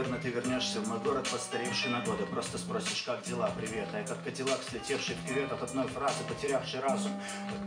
наверное, ты вернешься в мой город, постаревший на годы. Просто спросишь, как дела, привет. А я как Кадиллак, слетевший в кювет от одной фразы, потерявший разум.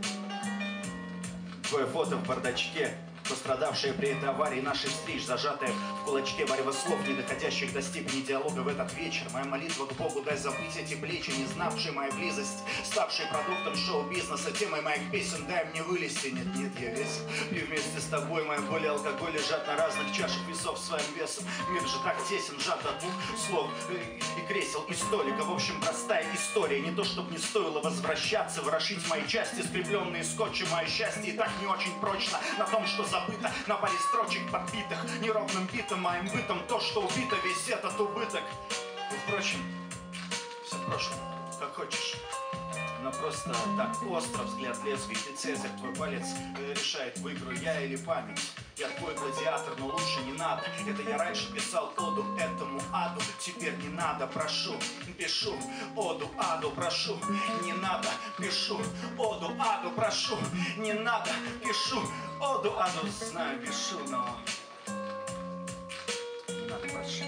Твое фото в бардачке, пострадавшая при этой аварии нашей встреч, зажатая в кулачке варево слов, не доходящих до степени диалога в этот вечер. Моя молитва к Богу, дай забыть эти плечи, не знавшие мою близость, ставшие продуктом шоу-бизнеса, темой моих песен, дай мне вылезти. Нет, нет, я весел, и вместе с тобой моя боль и алкоголь лежат на разных чашах весов своим весом. Мир же так тесен, сжат от двух слов и кресел, и столика. В общем, простая история, не то, чтобы не стоило возвращаться, ворошить мои части, скрепленные скотчем. Мое счастье и так не очень прочно на том, что забыто, на паре строчек подбитых неровным битом, моим бытом то, что убито, весь этот убыток. И впрочем, все в прошлом, как хочешь. Но просто так остро взгляд лезвий, ты Цезарь, твой палец решает, выиграю я или память. Я твой гладиатор, но лучше не надо. Это я раньше писал оду этому аду, теперь не надо, прошу. Пишу оду аду, прошу. Не надо, пишу оду аду, прошу. Не надо, пишу оду аду. Знаю, пишу, но не надо, прошу.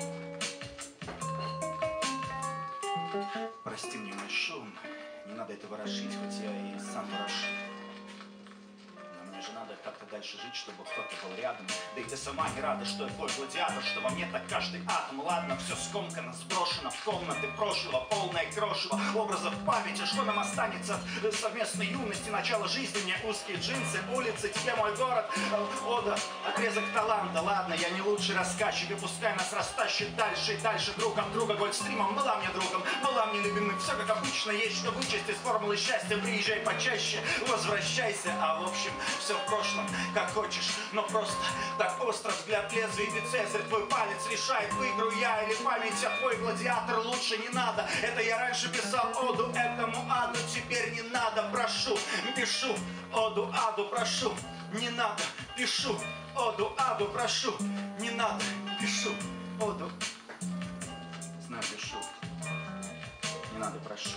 Прости мне мой шум, не надо это ворошить, хоть я и сам ворошу. Но мне же надо как-то дальше жить, чтобы кто-то был рядом. Да и ты сама не рада, что я твой гладиатор, что во мне так каждый атом. Ладно, все скомкано, сброшено в комнаты прошлого, полное крошево образов памяти. Что нам останется от совместной юности, начало жизни? Мне узкие джинсы, улицы, тебе мой город, ода, отрезок таланта. Ладно, я не лучший рассказчик, и пускай нас растащит дальше и дальше друг от друга. Гольдстримом была мне другом, была мне любимой. Все как обычно, есть что вычесть из формулы счастья. Приезжай почаще, возвращайся. А в общем, все в прошлом, как хочешь, но просто так остро взгляд лезвий. Ты Цезарь, твой палец решает, выиграю я или память, а твой гладиатор лучше не надо. Это я раньше писал оду этому аду, теперь не надо, прошу. Пишу оду аду, прошу. Не надо, пишу оду аду, прошу. Не надо, пишу оду. Знаю, пишу. Не надо, прошу.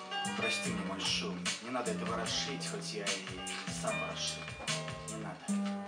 Прости мне мой шум. Не надо это ворошить, хоть я и сам ворошу. Не надо.